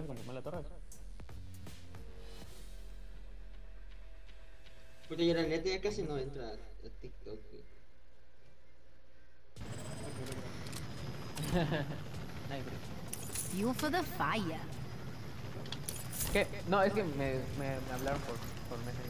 cuando me la torre. Puta, yo la neta ya casi no entra a TikTok, güey. Ay, bro. Fuel for the fire. ¿Qué? No, es que me hablaron por Messenger.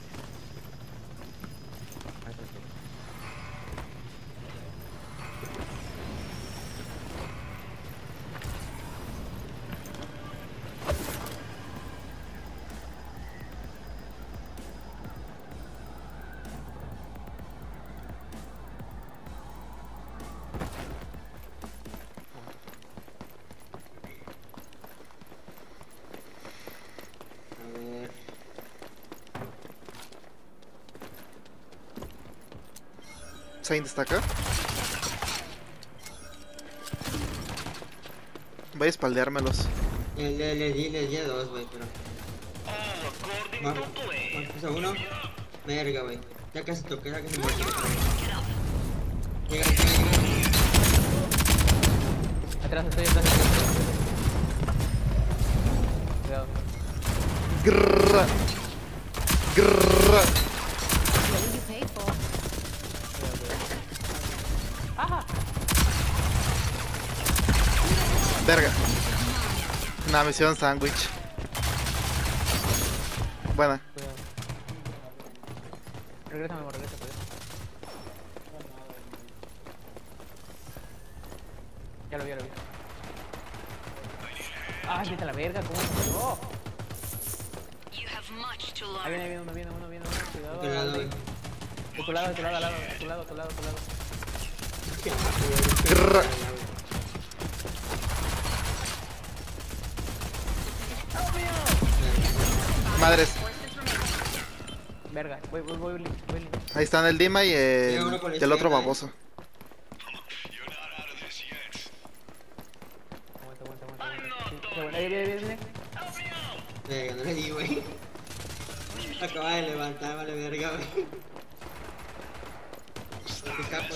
A ver. Saint está acá. Voy a espaldeármelos. Le di a dos, güey, pero. Pasa uno. Verga, güey. Ya casi toqué, ya casi muerto. Llega. Atrás estoy. Cuidado. Grrrra. Grrrra. What you pay for? ¡Ajá! Verga. Una misión sándwich. Buena. Cuidado. Regresa, Memo, regresa. Ya lo vi. ¡Ah, vete a la verga! ¿Cómo me pegó? Ahí viene uno. Cuidado. ¿De qué lado, güey? De tu lado, a tu lado. Grrrra. Madres. Verga, voy. Ahí están el Dima y Llega uno por la el otro izquierda, baboso. Aguanta. Sí, qué bueno. Ahí viene. Verga, no le di, güey. Acaba de levantar, vale verga, güey. ¿Qué escapo?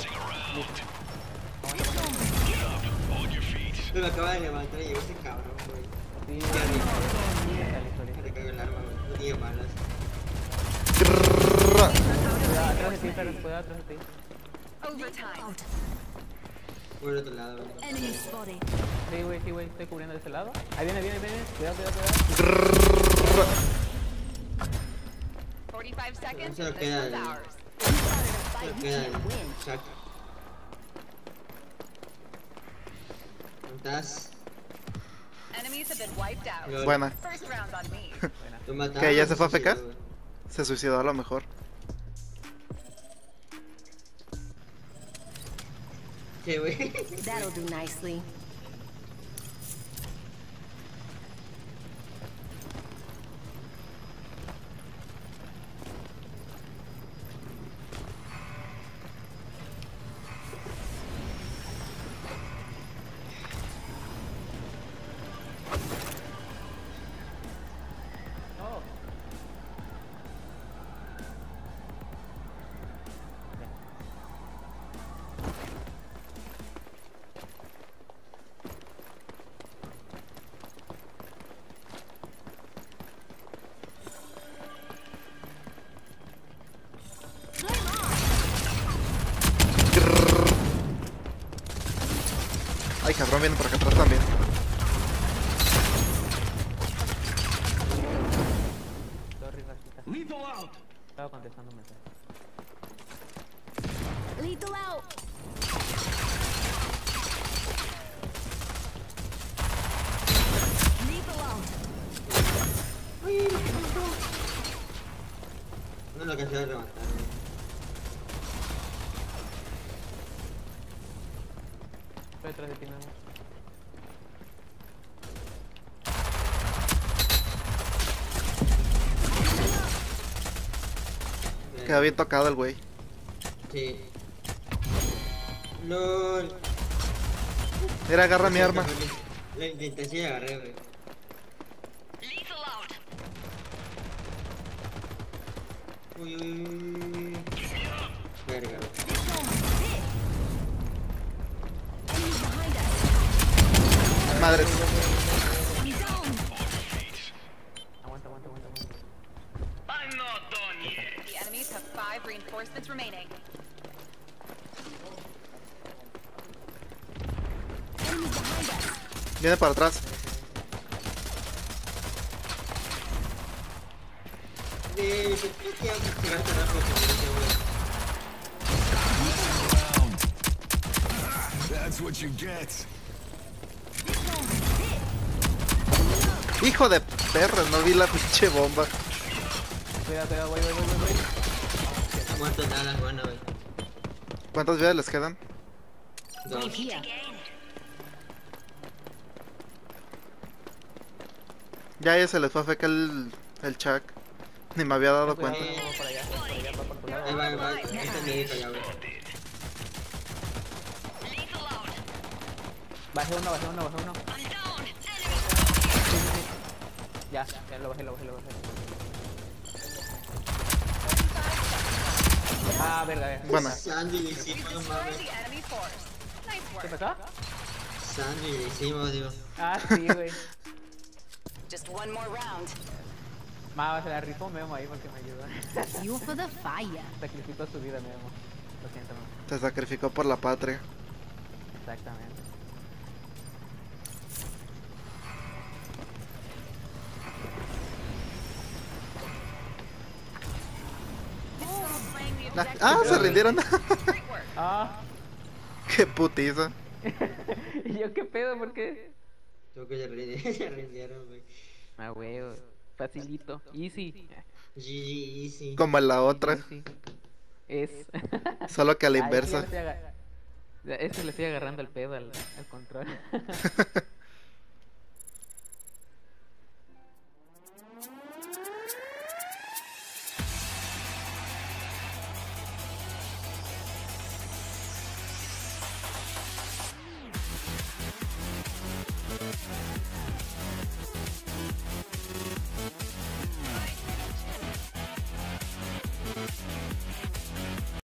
Me acaba de levantar y llegó ese cabrón, güey. Sí, Ya listo. me recargo el arma, güey. No tenía balas. Grrrra. Cuidado, atrás de ti, cuidado atrás de ti. Out. Por el otro lado, güey. Enemy spotted. Sí, güey, estoy cubriendo de ese lado. Ahí viene. Cuidado. Grrrra. 45 seconds. Se lo This queda one's el- ours. Se lo queda el Chuck. ¿Estás? Enemies have been wiped out. Lol. Buena. First round on me. Lo mataron, ¿Qué, ya se fue a suicidó, fecar? güey. Se suicidó a lo mejor. ¿Qué, güey? That'll do nicely. No. Grrrr. Ay, cabrón, viene por acá atrás también. Sorry, racita. Estaba contestando un mensaje. Lethal out. Lethal out. No lo alcancé a levantar, güey. Estoy detrás de ti, Memo. Queda bien tocado el güey. Sí. LOL. Mira, agarra mi arma. La intenté así y agarré, güey. Lethal out. Uy. Verga, güey. This one's sick. Enemies behind us. Madres. I'm down. reinforcements remaining. Enemy behind us. Viene para atrás. ¿Qué hago? Tiraste rápido con ese, güey. That's what you get. Hijo de perra, no vi la pinche bomba. Cuidado, voy. No muerto nada, bueno, güey. ¿Cuántas vidas les quedan? Dos. Here. Ya se les fue a feca el Chuck. Ni me había dado cuenta. Cuidado, por allá, va por tu lado. Ahí va. Este medito ya, güey. Lethal out. Bajé uno. I'm down. Enemy. Sí. Ya lo bajé. Ah, verga. Bueno, Sandy le hicimos, no Destroy mames. the enemy force. Nice ¿Qué work. pasó? Sandy le hicimos, digo. Ah, sí, güey. Just one more round. Se la rifó Memo ahí porque me ayudó. Fuel for the fire. Sacrificó su vida, Memo. Lo siento, Memo. se sacrificó por la patria. Exactamente. Playing the Ah, objective. se rindieron. Great work. Ah, Qué putiza. ¿y yo qué pedo? ¿Por qué? Creo que ya rindieron, güey. Ah, güey, facilito. Easy. GG, easy. Como en la otra. Easy. Es. Solo que a la Ay, inversa. es que le estoy agarrando el pedo al control.